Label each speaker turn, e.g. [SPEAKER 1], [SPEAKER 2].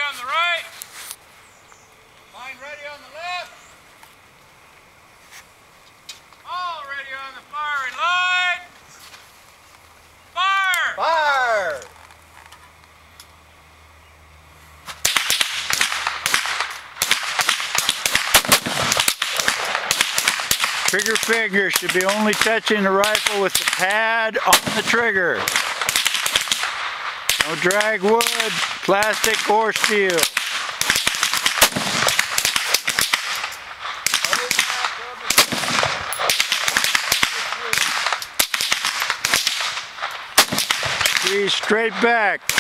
[SPEAKER 1] on the right. Line ready on the left. All ready on the firing line. Fire!
[SPEAKER 2] Fire!
[SPEAKER 3] Trigger finger should be only touching the rifle with the pad on the trigger. No drag wood, plastic or steel. Squeeze straight back.